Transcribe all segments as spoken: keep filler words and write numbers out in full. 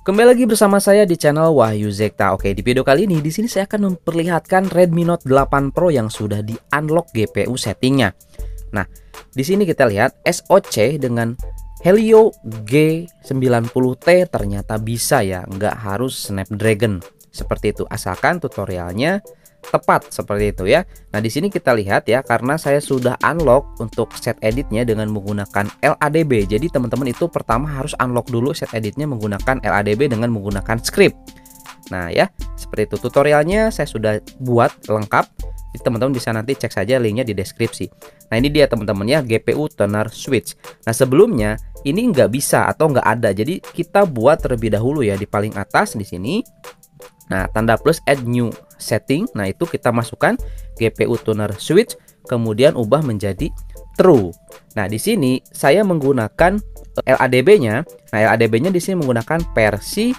Kembali lagi bersama saya di channel Wahyu Zekta. Oke, di video kali ini di sini saya akan memperlihatkan Redmi Note delapan Pro yang sudah di-unlock G P U settingnya. Nah, di sini kita lihat S O C dengan Helio G sembilan puluh T ternyata bisa ya, nggak harus Snapdragon seperti itu, asalkan tutorialnya tepat seperti itu ya. Nah, di sini kita lihat ya, karena saya sudah unlock untuk set editnya dengan menggunakan L A D B. Jadi teman-teman itu pertama harus unlock dulu set editnya menggunakan L A D B dengan menggunakan script. Nah ya, seperti itu tutorialnya saya sudah buat lengkap. Jadi teman-teman bisa nanti cek saja linknya di deskripsi. Nah, ini dia teman-teman ya, G P U toner switch. Nah, sebelumnya ini nggak bisa atau nggak ada. Jadi kita buat terlebih dahulu ya di paling atas di sini. Nah, tanda plus add new setting. Nah, itu kita masukkan G P U tuner switch, kemudian ubah menjadi true. Nah, di sini saya menggunakan L A D B-nya. Nah, L A D B-nya di sini menggunakan versi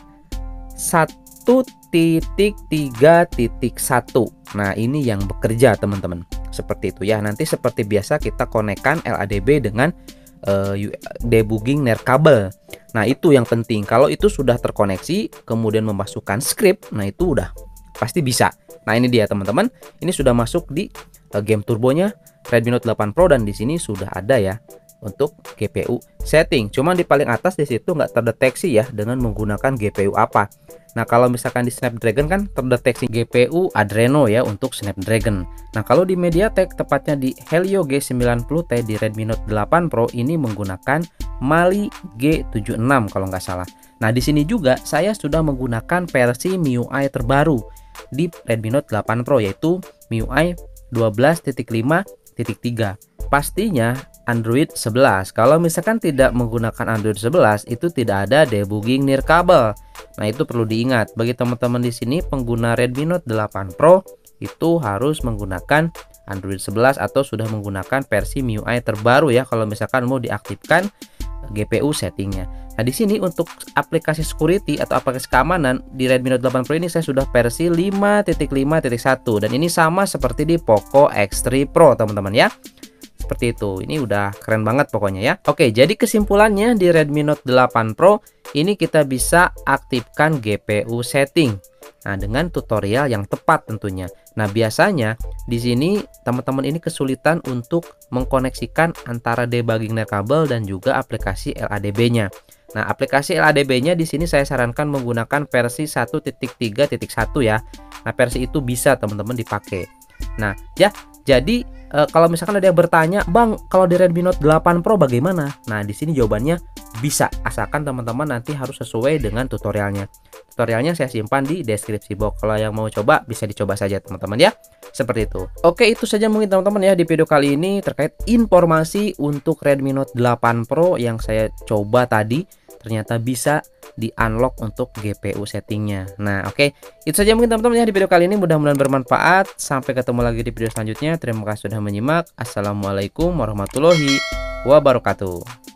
satu titik tiga titik satu. Nah, ini yang bekerja teman-teman. Seperti itu ya. Nanti seperti biasa kita konekkan L A D B dengan uh, debugging nirkabel. Nah, itu yang penting. Kalau itu sudah terkoneksi, kemudian memasukkan script, nah itu udah pasti bisa. Nah, ini dia teman-teman. Ini sudah masuk di uh, game turbonya Redmi Note delapan Pro dan di sini sudah ada ya untuk G P U setting. Cuman di paling atas di situ nggak terdeteksi ya dengan menggunakan G P U apa. Nah, kalau misalkan di Snapdragon kan terdeteksi G P U Adreno ya untuk Snapdragon. Nah, kalau di MediaTek tepatnya di Helio G sembilan puluh T di Redmi Note delapan Pro ini menggunakan Mali G tujuh enam kalau nggak salah. Nah, di sini juga saya sudah menggunakan versi M I U I terbaru di Redmi Note delapan Pro yaitu M I U I dua belas titik lima titik tiga. Pastinya Android sebelas. Kalau misalkan tidak menggunakan Android sebelas itu tidak ada debugging nirkabel. Nah, itu perlu diingat bagi teman-teman di sini pengguna Redmi Note delapan Pro itu harus menggunakan Android sebelas atau sudah menggunakan versi M I U I terbaru ya kalau misalkan mau diaktifkan G P U settingnya. Nah, di sini untuk aplikasi security atau aplikasi keamanan di Redmi Note delapan Pro ini saya sudah versi lima titik lima titik satu dan ini sama seperti di Poco X tiga Pro teman-teman ya. Seperti itu. Ini udah keren banget pokoknya ya. Oke, jadi kesimpulannya di Redmi Note delapan Pro ini kita bisa aktifkan G P U setting. Nah, dengan tutorial yang tepat tentunya. Nah, biasanya di sini teman-teman ini kesulitan untuk mengkoneksikan antara debugging nirkabel dan juga aplikasi L A D B-nya. Nah, aplikasi L A D B-nya di sini saya sarankan menggunakan versi satu titik tiga titik satu ya. Nah, versi itu bisa teman-teman dipakai. Nah, ya, jadi e, kalau misalkan ada yang bertanya, "Bang, kalau di Redmi Note delapan Pro bagaimana?" Nah, di sini jawabannya bisa, asalkan teman-teman nanti harus sesuai dengan tutorialnya. Tutorialnya saya simpan di deskripsi box. Kalau yang mau coba bisa dicoba saja teman-teman ya. Seperti itu. Oke, itu saja mungkin teman-teman ya di video kali ini terkait informasi untuk Redmi Note delapan Pro yang saya coba tadi. Ternyata bisa di-unlock untuk G P U settingnya. Nah, oke, itu saja mungkin teman-teman ya di video kali ini. Mudah-mudahan bermanfaat. Sampai ketemu lagi di video selanjutnya. Terima kasih sudah menyimak. Assalamualaikum warahmatullahi wabarakatuh.